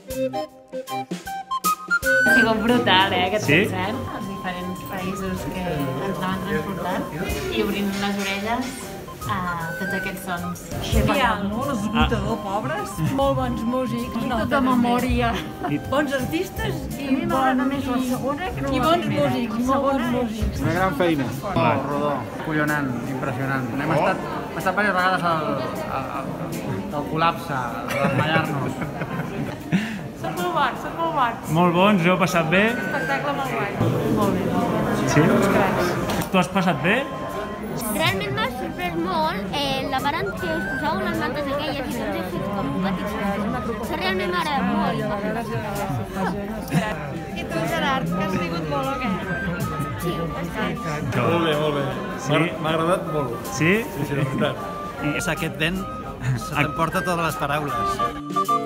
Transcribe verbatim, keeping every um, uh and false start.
Ha sigut brutal, eh, aquest Sí? concert, els diferents països que ens anaven transportant i obrint les orelles a tots aquests sons. Genial, no? L'esgotador, pobres. Molt bons músics. I tot de memòria. Bons artistes i A mi m'agrada més la bons... segona que no I la bons primera. músics, molt bons músics. Una gran feina. Clar. Rodó, collonant, impressionant. Hem estat, hem estat diverses vegades al, al, al, al col·lapse, a desmaiar-nos. Són molt bons, són molt bons. Molt bons, jo he passat bé. Espectacle molt guai. Molt bé, molt bé. Sí? Tu has passat bé? Realment m'ha sorprès molt eh, la part en què us posàveu les mantes aquelles i tots els com petits. Que realment m'ha agradat molt. I tu, Gerard, que has sigut molt o què? Sí, bastant. Molt bé, molt bé. Sí? M'ha agradat molt. Sí? Sí, sí, la veritat. És aquest vent se t'emporta totes les paraules.